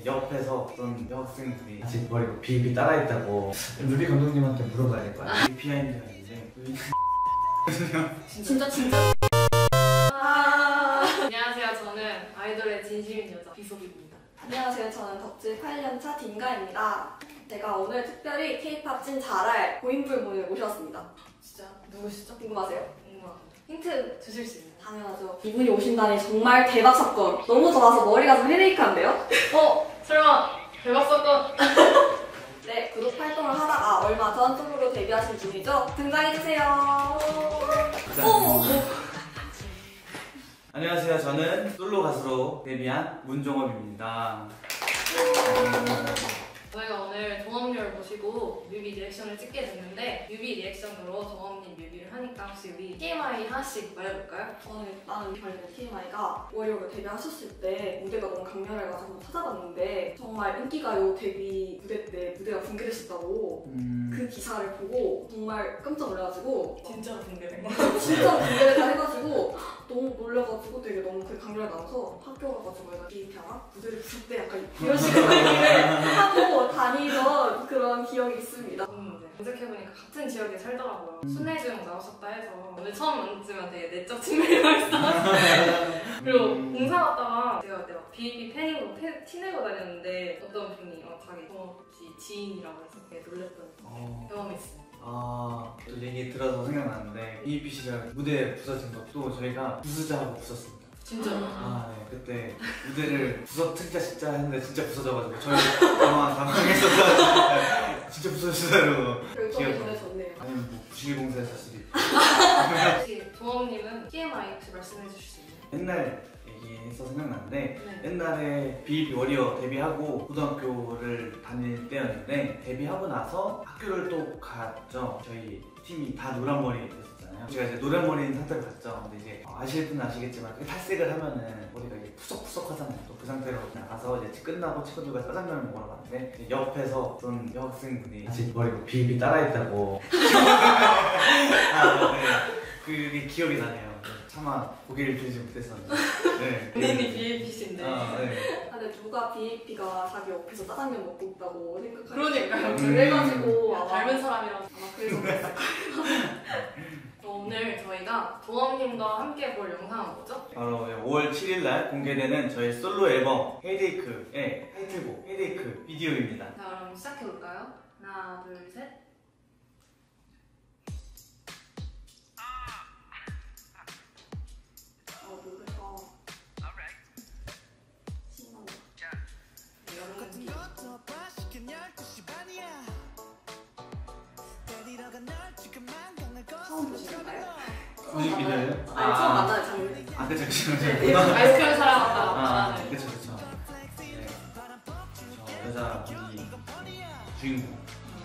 옆에서 어떤 여학생들이 아직 머리가 비비 따라있다고 루비 감독님한테 물어봐야 될 거 아니에요? 비하인드가 있는데 진짜 안녕하세요. 저는 아이돌의 진심인 여자 비소비입니다. 안녕하세요. 저는 덕질 8년차 딘가입니다. 제가 오늘 특별히 K-POP 찐 잘할 고인물분을 모셨습니다. 진짜 누구시죠? 궁금하세요? 궁금합니다. 힌트 주실 수 있나요? 당연하죠. 이분이 오신다니 정말 대박 사건. 너무 좋아서 머리가 좀 헤데이크한데요? 설마 대박 사건? 네, 그룹 활동을 하다가 얼마 전 솔로로 데뷔하신 분이죠. 등장해주세요. 안녕하세요. 저는 솔로 가수로 데뷔한 문종업입니다. 저희가 오늘 동업님을 모시고 뮤비 리액션을 찍게 됐는데 뮤비 리액션으로 동업님 뮤비를 하니까 혹시 우리 TMI 하나씩 말해볼까요? 저는 일단 관련된 TMI가 워리어로 데뷔하셨을 때 무대가 너무 강렬해가지고 찾아봤는데 정말 인기가요 데뷔 무대 때 무대가 붕괴됐었다고 그 기사를 보고 정말 깜짝 놀라가지고 진짜로 붕괴된 거? 진짜 붕괴됐다 해가지고 너무 놀라가지고 되게 너무 그 강렬에 나와서 학교 가가지고 내가 비입향아 무대를 부쉈대 약간 이런 식으로 얘기를 하고 다니던 그런 기억이 있습니다. 검색해보니까 같은 지역에 살더라고요. 순회중 나오셨다 해서 오늘 처음 만났지만 되게 내적 친밀감이 있어가지고 그리고 공사 갔다가 제가 그때 막 BEP 팬인 거 티내고 다녔는데 어떤 분이 자기 지인이라고 해서 되게 놀랬던 경험이 있어요. 또 얘기 들어서 생각나는데 BEP 시절 무대 부서진 것도 저희가 부수자하고 부쉈습니다. 진짜요? 네. 그때 무대를 부서뜨리자 진짜 했는데 진짜 부서져가지고 저희 당황했었어요. 진짜 부서지더라고요. 결정이 전해졌네요. 아니 뭐 부실공사의 사실이. 혹시 동업님은 TMI 혹시 말씀해 주실 수 있나요? 옛날 얘기해서 생각나는데 네. 옛날에 BEP 워리어 데뷔하고 고등학교를 다닐 때였는데 데뷔하고 나서 학교를 또 갔죠. 저희 팀이 다 노란머리 됐었잖아요. 제가 이제 노란머리인 상태로 갔죠. 근데 이제 아실 분은 아시겠지만 탈색을 하면은 머리가 이게 푸석푸석 하잖아요. 또 그 상태로 나가서 이제 끝나고 친구들과 짜장면을 먹으러 갔는데 옆에서 어떤 여학생분이 아직 머리가 비비 따라있다고 그게 기억이 나네요. 차마 고개를 들지 못했었는데. 네. 본인이 BEP신데. 네. 근데 누가 BEP가 자기 옆에서 짜장면 먹고 있다고 생각하니까 그러니까요. 그래가지고 닮은 사람이라서 아마 그래서 그랬을 거예요. 오늘 저희가 동업님과 함께 볼 영상은 뭐죠? 바로 5월 7일날 공개되는 저희 솔로 앨범 헤이데이크의 타이틀곡 헤이데이크 비디오입니다. 자, 그럼 시작해볼까요? 하나, 둘, 셋. 노래가 신난다. 처음 보시는가요? 뮤직비디오예요? 처음 만나는 장면. 그쵸. 아이스크림 사랑한다. 그쵸. 네. 저 여자 주인공.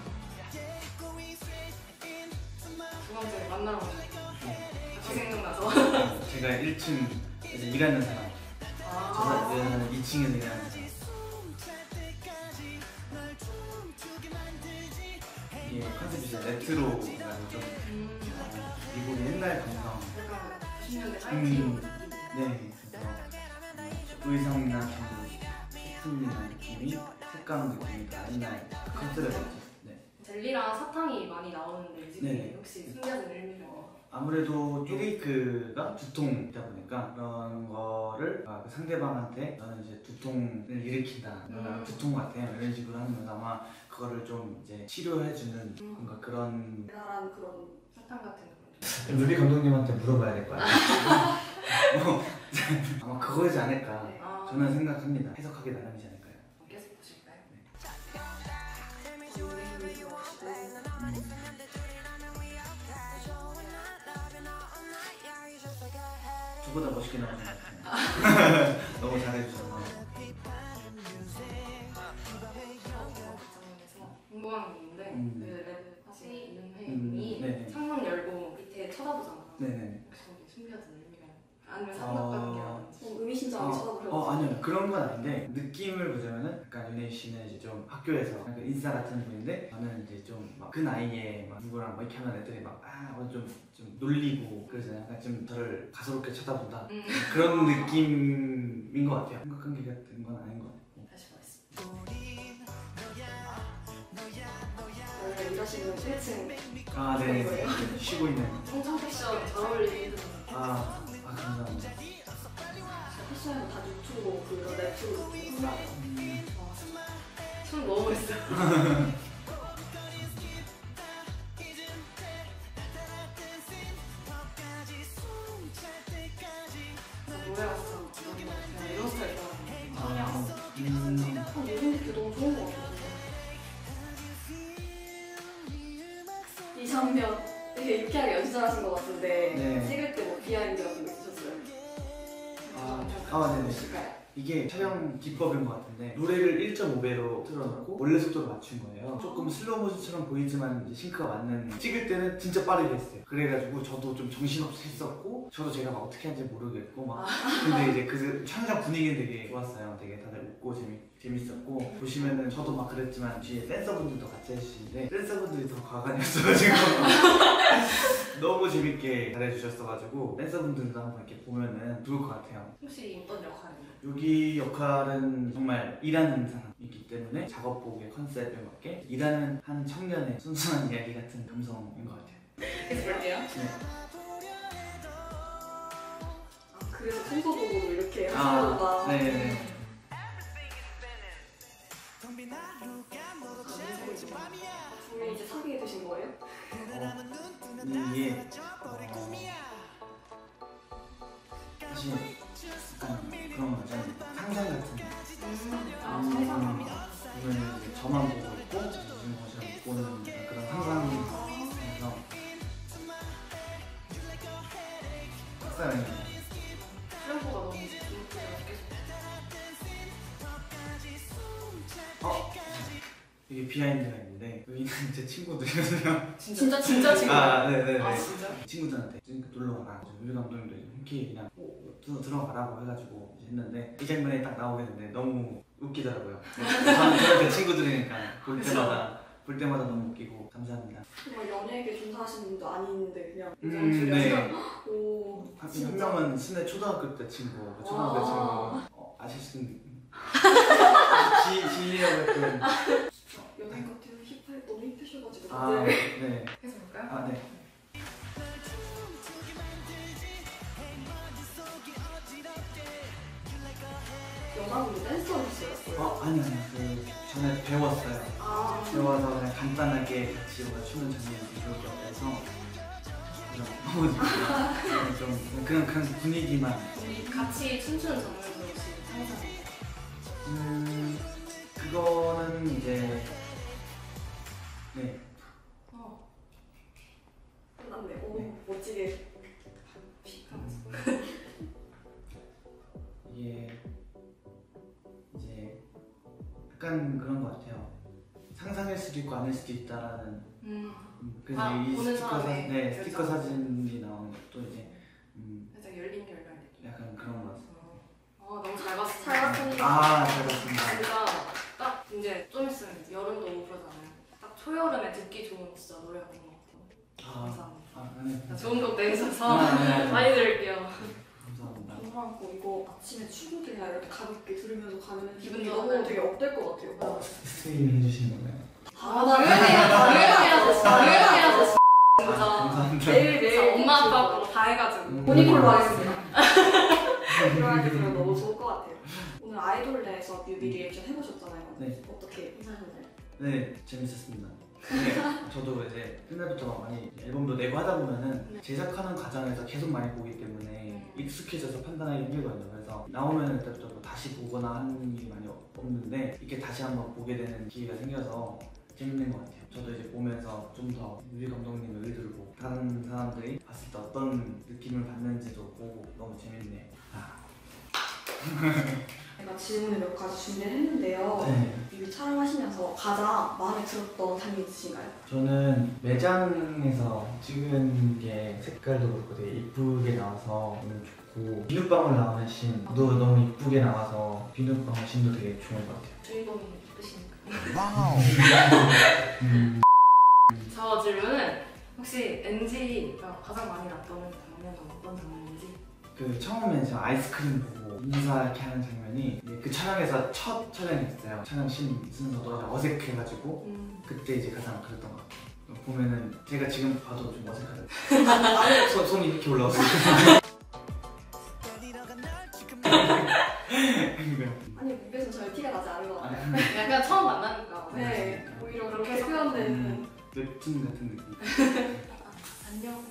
두 번째 만나는 거. 같이 생각나서. 제가 1층에서 일하는 사람. 저는 2층에서 일하는 사람. 이게 컨셉이 진짜 레트로라고 좀 미국의 옛날 감성. 약간 90년대 하이틴. 네. 그래서 의상이나 소품이나 느낌이 색감 느낌이 다 옛날 컨셉을 가지고. 네. 젤리랑 사탕이 많이 나오는데 뮤직비디오 네. 혹시 숨겨진 의미가 아무래도 헤이데이크가 두통이다 보니까 그런 거를 그 상대방한테 너는 이제 두통을 일으킨다, 두통 같아 이런 식으로 하면서 아마 그거를 좀 이제 치료해주는 뭔가 그런 대단한 그런 사탕 같은 그런. 루비 감독님한테 물어봐야 될 거 아니에요? 아마 그거이지 않을까 네. 저는 생각합니다. 해석하기 나름이지 않을까요? 계속 보실까요? 저보다 멋있게 나오는 것 같아요. 너무 잘해주셔서. 궁금한 게 있는데 그 레드 팟이 윤회 네. 님이 창문 열고 밑에 쳐다보잖아요. 네네. 거기 숨겨진 의미가 아니면 삼각관계라든지. 의미심장하게 쳐다보려고. 아니요 그런 건 아닌데 느낌을 보자면은 약간 윤혜 씨는 이제 좀 학교에서 약간 인싸 같은 분인데 저는 이제 좀 막 그 나이에 막 누구랑 막 이렇게 하면 애들이 막 좀 놀리고 그러잖아요. 약간 좀 저를 가소롭게 쳐다본다 그런 느낌인 것 같아요. 삼각관계 같은 건 아닌 것 같아요. 다시 보겠습니다. 계시는 1층 아, 네. 쉬고 있는. 청청 패션 잘 어울리는 감사합니다. 패션에서 다 유튜브 그런 랩으로 생각해요. 춤 너무 멋있어요. 노래가 진짜 그냥 이런 스타일 좋아하거든요. 이런 게 너무 좋은 것 같아요. 이 장면 되게 유쾌하게 연출하신 것 같은데 네. 찍을 때 뭐 비하인드 같은 거 있으셨어요? 네네. 있을까요? 이게 촬영 기법인 것 같은데 노래를 1.5배로 틀어놓고 원래 속도로 맞춘 거예요. 조금 슬로우 모션처럼 보이지만 이제 싱크가 맞는, 찍을 때는 진짜 빠르게 했어요. 그래가지고 저도 좀 정신없이 했었고 저도 제가 막 어떻게 하는지 모르겠고 막 근데 이제 그 촬영 분위기는 되게 좋았어요. 되게 다들 웃고 재밌었고 보시면은 저도 막 그랬지만 뒤에 댄서분들도 같이 해주시는데 댄서분들이 더 과간이었어가지고 너무 재밌게 잘해주셨어가지고 댄서분들도 한번 이렇게 보면은 좋을 것 같아요. 혹시 어떤 역할인가요? 여기 역할은 정말 일하는 사람이기 때문에 작업복의 컨셉에 맞게 일하는 한 청년의 순수한 이야기 같은 감성인 것 같아요. 계속 볼게요. 네. 그래서 청소도구로 이렇게 하시는 거다. 네네. 둘이 이제 사귀게 되신 거예요? 이게 사실 약간 그런 거죠. 상상 같은 거. 상상합니다. 보면 이제 저만 보고 있고 무슨 것이랑 못 보는 그런 상상에서 학사는 트램프가 너무 재밌게 이게 비하인드가 있는데 여기는 제 친구들이거든요. 진짜 친구. 네네네. 아 진짜? 친구들한테 놀러 가라. 유리 감독님도 흔쾌히 그냥 들어가라고 해가지고 했는데 이 장면에 딱 나오게 됐는데 너무 웃기더라고요. 저는 제 친구들이니까 볼 때마다 너무 웃기고 감사합니다. 정말 연예계 종사하시는 분도 아닌데 그냥 네. 오, 한 명은 순회 초등학교 때 친구, 초등학교 친구 아실 수 있는 지희라고 했던 연예인 같아요. 힙할 너무 힙하셔가지고 네. 계속 볼까요? 네. 영화분이 댄서였어요? 아니요. 그 전에 배웠어요. 배워서 그냥 간단하게 같이 춤을 장면이 기억이 없어서 너무 좀 그냥 분위기만. 같이 춤추는 장면도 혹시 상상해요? 그거는 이제 네. 끝났네. 오, 멋지게. 이게 이제 약간 그런 것 같아요. 상상일 수도 있고 아닐 수도 있다라는. 그래서 이 보는 스티커 사진이 나오는 것도 이제 살짝 열린 느낌. 약간 그런 것 같습니다. 너무 잘 봤어요. 잘 봤습니다. 잘 봤습니다. 진짜 딱 이제 좀 있으면 여름도 오고 그러잖아요. 딱 초여름에 듣기 좋은 진짜 노래 같은 것 같아요. 감사합니다. 네. 좋은 곡 내주셔서 네. 많이 들을게요. 감사합니다. 감사하고 이거 아침에 출근이나 이렇게 가볍게 들으면서 가면 기분이 기분 너무 좋아요. 되게 어떨 것 같아요. 스테이를 해주시는 건가요? 당연해야죠. 진짜. 감사합니다. 매일 엄마 아빠 보고 다 해가지고. 모니콜로 하겠습니다. 그렇게 들으면 너무 좋을 것 같아요. 오늘 아이돌 내에서 뮤비 리액션 해보셨잖아요. 네. 어떻게 생각하셨나요? 네, 재밌었습니다. 저도 이제 옛날부터 막 많이 앨범도 내고 하다 보면은 제작하는 과정에서 계속 많이 보기 때문에 익숙해져서 판단하기 힘들거든요. 그래서 나오면 일단 또 다시 보거나 하는 일이 많이 없는데 이렇게 다시 한번 보게 되는 기회가 생겨서 재밌는 것 같아요. 저도 이제 보면서 좀 더 유리 감독님의 의도를 보고 다른 사람들이 봤을 때 어떤 느낌을 받는지도 보고 너무 재밌네요. 제가 질문을 몇 가지 준비를 했는데요. 네. 뮤비 촬영하시면서 가장 마음에 들었던 장면 있으신가요? 저는 매장에서 찍은 게 색깔도 그렇고 되게 이쁘게 나와서 너무 좋고 비눗방울 나오는 씬도 너무 이쁘게 나와서 비눗방울 씬도 되게 좋은 것 같아요. 주인공이 예쁘시니까. 와우. 저 질문은 혹시 NG가 가장 많이 났던 장면은 어떤 장면인지? 그 처음에 저 아이스크림 보고 인사 이렇게 하는 장면이 이제 그 촬영에서 첫 촬영이었어요. 촬영 씬 순서도 어색해가지고 그때 이제 가장 그랬던 것 같아요. 보면은 제가 지금 봐도 좀 어색하죠. 아니, 손이 이렇게 올라왔어요. 아니 무대에서 전혀 티가 나지 않은 것 같아요. 약간 처음 만나니까. 네, 오히려 그렇게 표현되는 웹툰 같은 느낌. 안녕.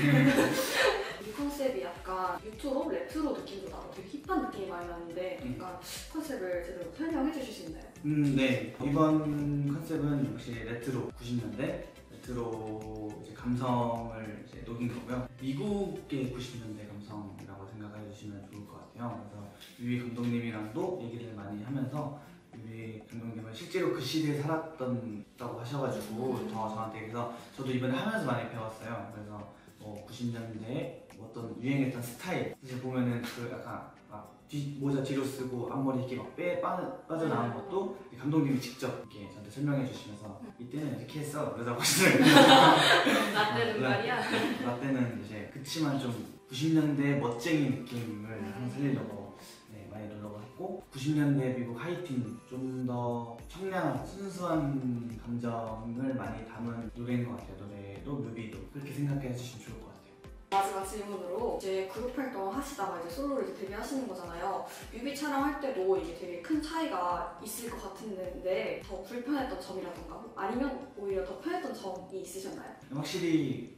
이 컨셉이 약간 유튜브 레트로 느낌도 나고 되게 힙한 느낌이 많이 나는데 약간 컨셉을 제대로 설명해 주실 수 있나요? 네. 이번 컨셉은 역시 레트로 90년대 레트로 이제 감성을 이제 녹인 거고요. 미국의 90년대 감성이라고 생각해 주시면 좋을 것 같아요. 그래서 유비 감독님이랑도 얘기를 많이 하면서 유비 감독님은 실제로 그 시대에 살았다고 하셔가지고 더 저한테 그래서 저도 이번에 하면서 많이 배웠어요. 그래서 90년대에 어떤 유행했던 스타일 사실 보면은 그 약간 막 모자 뒤로 쓰고 앞머리 이렇게 막 빠져나온 것도 감독님이 직접 이렇게 저한테 설명해 주시면서 이때는 이렇게 했어 그러자고 하시더라고요. 나 때는 말이야. 나 때는 이제 그치만 좀 90년대 멋쟁이 느낌을 항상 살리려고 많이 노력을 했고 90년대 미국 하이틴 좀 더 청량한 순수한 감정을 많이 담은 노래인 것 같아요. 노래도 뮤비도 그렇게 생각해 주시면 좋을 것 같아요. 마지막 질문으로 이제 그룹 활동 하시다가 이제 솔로로 이제 데뷔하시는 거잖아요. 뮤비 촬영할 때도 이게 되게 큰 차이가 있을 것 같은데 더 불편했던 점이라던가 아니면 오히려 더 편했던 점이 있으셨나요? 확실히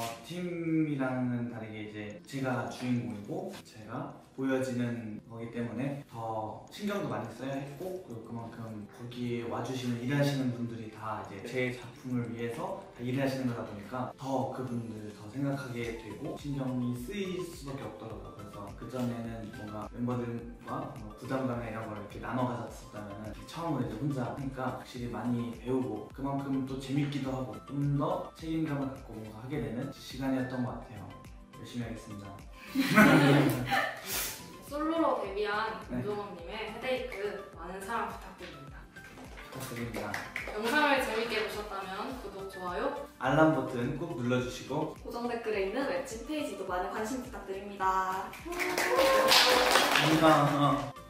팀이랑은 다르게 이제 제가 주인공이고 제가 보여지는 거기 때문에 더 신경도 많이 써야 했고 그리고 그만큼 거기에 와주시는 일하시는 분들이 다 이제 제 작품을 위해서 다 일하시는 거다 보니까 더 그분들을 더 생각하게 되고 신경이 쓰일 수밖에 없더라고요. 그래서 그전에는 뭔가 멤버들과 부담감이나 이런 걸 이렇게 나눠 가졌었다면 처음으로 이제 혼자 하니까 확실히 많이 배우고 그만큼 또 재밌기도 하고 좀 더 책임감을 갖고 뭔가 하게 되는 시간이었던 것 같아요. 열심히 하겠습니다. 솔로로 데뷔한 네. 김종원님의 헤데이크 많은 사랑 부탁드립니다. 부탁드립니다. 영상을 재밌게 보셨다면 구독, 좋아요, 알람 버튼 꼭 눌러주시고 고정 댓글에 있는 웹진 페이지도 많은 관심 부탁드립니다. 감사합니다.